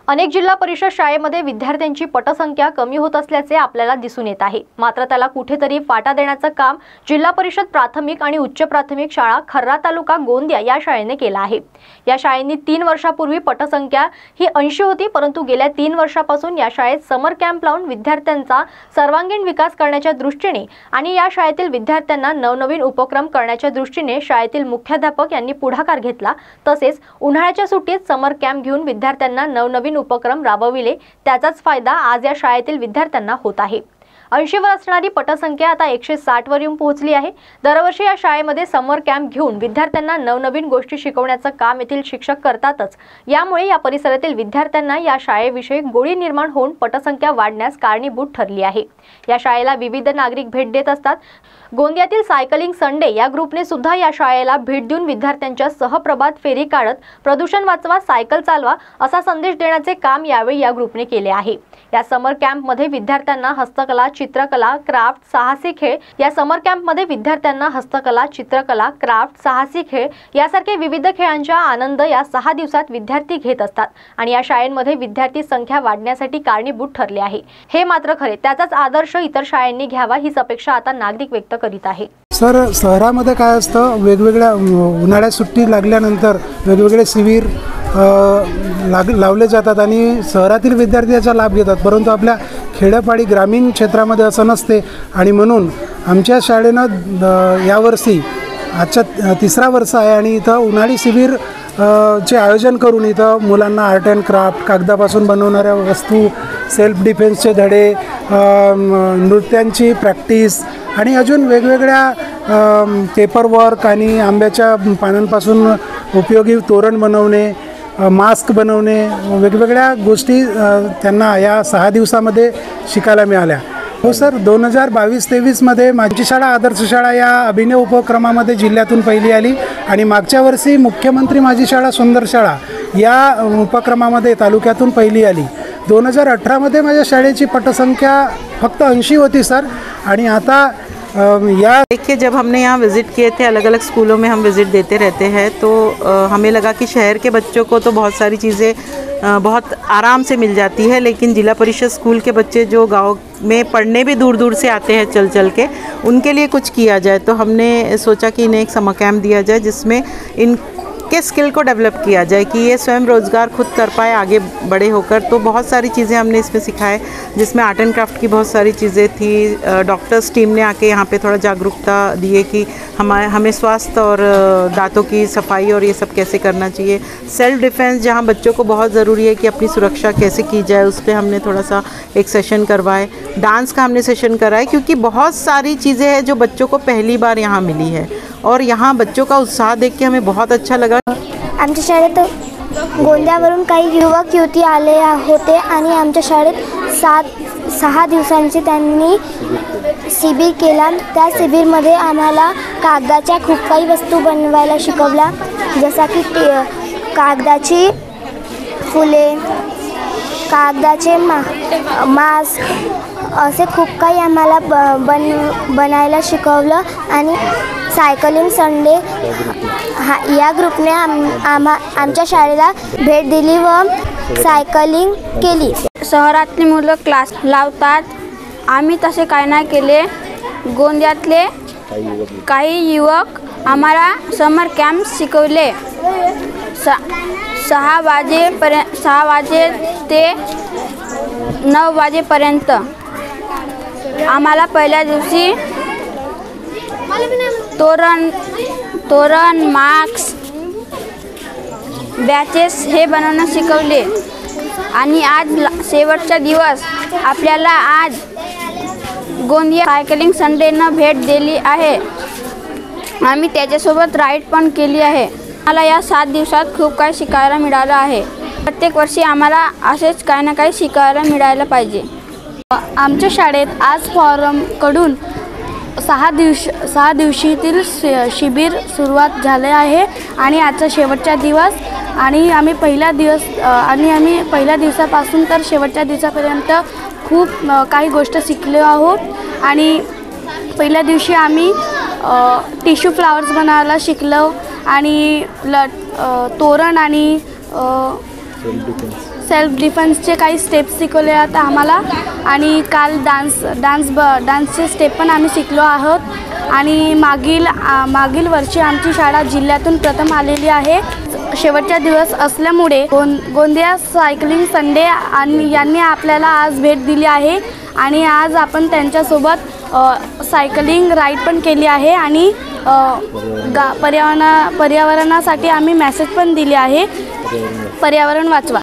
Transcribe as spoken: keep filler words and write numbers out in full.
अनेक जिल्हा परिषद शाळेमध्ये विद्यार्थ्यांची पटसंख्या कमी होत असल्याचे आपल्याला दिसून येत आहे। मात्र त्याला कुठेतरी फाटा देण्याचं काम जिल्हा परिषद प्राथमिक आणि उच्च प्राथमिक शाळा खर्रा तालुका गोंदिया या शाळेने केलं आहे। या शाळेने तीन वर्षापूर्वी पटसंख्या ही ऐंशी होती, परंतु गेल्या तीन वर्षापासून या शाळेत समर कॅम्प लावून विद्यार्थ्यांचा सर्वांगीण विकास करण्याच्या दृष्टीने आणि या शाळेतील विद्यार्थ्यांना नवनवीन उपक्रम करण्याच्या दृष्टीने शाळेतील मुख्याध्यापक यांनी पुढाकार घेतला। तसेच उन्हाळ्याच्या सुट्टीत समर कॅम्प घेऊन विद्यार्थ्यांना नवनवीन उपक्रम राबविले, त्याचाच फायदा आज या शाळेतील विद्यार्थ्यांना होत आहे। ऐंशी वर असणारी पटसंख्या आता एकशे साठ वर येऊन पोहोचली आहे। दरवर्षी या शाळेमध्ये समर कॅम्प घेऊन विद्यार्थ्यांना नवनवीन गोष्टी शिकवण्याचं काम येथील शिक्षक करतातच। यामुळे या परिसरातील विद्यार्थ्यांना या शाळेविषयी गोडी निर्माण होऊन पटसंख्या वाढण्यास कारणीभूत ठरली आहे। या शाळेला विविध नागरिक भेट देत असतात। गोंदियातील सायकलिंग संडे या ग्रुपने सुद्धा या शाळेला भेट देऊन विद्यार्थ्यांच्या सहप्रभात फेरी काढत प्रदूषण वाचवा, सायकल चालवा असा संदेश देण्याचे काम यावेळी या ग्रुपने केले आहे। या समर कॅम्प मध्ये विद्यार्थ्यांना हस्तकला, चित्रकला, क्राफ्ट, साहसी खेळ या समर कॅम्प मध्ये विद्यार्थ्यांना हस्तकला, चित्रकला, क्राफ्ट, साहसी खेळ यासारखे विविध खेळांचा आनंद या सहा दिवसात विद्यार्थी घेत असतात आणि या शाळेमध्ये विद्यार्थी संख्या वाढण्यासाठी कारणीभूत ठरले आहे। हे मात्र खरे, त्याचाच आदर्श इतर शाळांनी घ्यावा हीच अपेक्षा आता नागरिक व्यक्त करीत आहे। सर, शहरामध्ये काय असतं, वेगवेगळ्या उन्हाळ्यात सुट्टी लागल्यानंतर वेगवेगळे शिबिर लाग लावले जातात आणि शहरातील विद्यार्थी याचा लाभ घेतात, परंतु आपल्या खेड्यापाडी ग्रामीण क्षेत्रामध्ये असं नसते आणि म्हणून आमच्या शाळेनं यावर्षी आजच्या तिसरा वर्ष आहे आणि इथं उन्हाळी शिबिर चे आयोजन करून इथं मुलांना आर्ट अँड क्राफ्ट, कागदापासून बनवणाऱ्या वस्तू, सेल्फ डिफेन्सचे धडे, नृत्यांची प्रॅक्टिस आणि अजून वेगवेगळ्या पेपरवर्क आणि आंब्याच्या पानांपासून उपयोगी तोरण बनवणे, मास्क बनवणे, वेगवेगळ्या गोष्टी त्यांना या सहा दिवसामध्ये शिकायला मिळाल्या। हो सर, दोन हजार बावीस तेवीसमध्ये माझी शाळा आदर्श शाळा या अभिनव उपक्रमामध्ये जिल्ह्यातून पहिली आली आणि मागच्या वर्षी मुख्यमंत्री माझी शाळा सुंदर शाळा या उपक्रमामध्ये तालुक्यातून पहिली आली। दोन हजार अठरामध्ये माझ्या शाळेची पटसंख्या फक्त ऐंशी होती सर, आणि आता या देखिए, जब हमने यहाँ विज़िट किए थे, अलग अलग स्कूलों में हम विज़िट देते रहते हैं, तो हमें लगा कि शहर के बच्चों को तो बहुत सारी चीज़ें बहुत आराम से मिल जाती है, लेकिन जिला परिषद स्कूल के बच्चे जो गांव में पढ़ने भी दूर दूर से आते हैं चल चल के, उनके लिए कुछ किया जाए। तो हमने सोचा कि इन्हें एक समर कैम्प दिया जाए जिसमें इन के स्किल को डेवलप किया जाए कि ये स्वयं रोज़गार खुद कर पाए आगे बड़े होकर। तो बहुत सारी चीज़ें हमने इसमें सिखाए, जिसमें आर्ट एंड क्राफ्ट की बहुत सारी चीज़ें थी। डॉक्टर्स टीम ने आके यहाँ पे थोड़ा जागरूकता दी है कि हमारे हमें स्वास्थ्य और दांतों की सफाई और ये सब कैसे करना चाहिए। सेल्फ डिफेंस, जहाँ बच्चों को बहुत ज़रूरी है कि अपनी सुरक्षा कैसे की जाए, उस पर हमने थोड़ा सा एक सेशन करवाए। डांस का हमने सेशन कराए, क्योंकि बहुत सारी चीज़ें हैं जो बच्चों को पहली बार यहाँ मिली है और यहाँ बच्चों का उत्साह देख के हमें बहुत अच्छा लगा। आमच्या शाळेत गोंदियावरून काही युवक युवती आले होते आणि आमच्या शाळेत सात सहा दिवसांची त्यांनी शिबिर केला। त्या शिबिरमध्ये आम्हाला कागदाच्या खूप काही वस्तू बनवायला शिकवल्या, जसा की कागदाची फुले, कागदाचे मा मास्क असे खूप काही आम्हाला ब बन बनायला शिकवलं। आणि सायकलिंग संडे हा या ग्रुपने आम आम्हा आमच्या शाळेला भेट दिली व सायकलिंग केली। शहरातली मुलं क्लास लावतात, आम्ही तसे काय नाही केले। गोंदियातले काही युवक आम्हाला समर कॅम्प शिकवले। स सहा वाजेपर्यंत सहा वाजे ते नऊ वाजेपर्यंत आम्हाला पहिल्या दिवशी तोरण तोरण मास्क, बॅचेस हे बनवणं शिकवले। आणि आज शेवटचा दिवस आपल्याला आज गोंदिया सायकलिंग संडेनं भेट दिली आहे। आम्ही त्याच्यासोबत राईड पण केली आहे। आम्हाला या सात दिवसात खूप काही शिकायला मिळालं आहे। प्रत्येक वर्षी आम्हाला असेच काही ना काही शिकायला मिळायला पाहिजे। आमच्या शाळेत आज फॉरमकडून सहा दिवस सहा दिवशीतील शिबिर सुरुवात झाले आहे आणि आजचा शेवटचा दिवस आणि आम्ही पहिला दिवस आणि आम्ही पहिल्या दिवसापासून तर शेवटच्या दिवसापर्यंत खूप काही गोष्ट शिकलो आहोत। आणि पहिल्या दिवशी आम्ही टिश्यू फ्लावर्स बनवायला शिकलो आणि ल तोरण आणि सेल्फ डिफेन्सचे काही स्टेप्स शिकवले आहेत आम्हाला आणि काल डान्स डान्स ब डान्सचे स्टेप पण आम्ही शिकलो आहोत आणि मागील आ, मागील वर्षी आमची शाळा जिल्ह्यातून प्रथम आलेली आहे. शेवटचा दिवस असल्यामुळे गों गोंदिया सायकलिंग संडे आणि यांनी आपल्याला आज भेट दिली आहे आणि आज आपण त्यांच्यासोबत अ, सायकलिंग राईड पण केली आहे आणि अ, गा पर्यावरणा पर्यावरणासाठी आम्ही मेसेज पण दिले आहे, पर्यावरण वाचवा.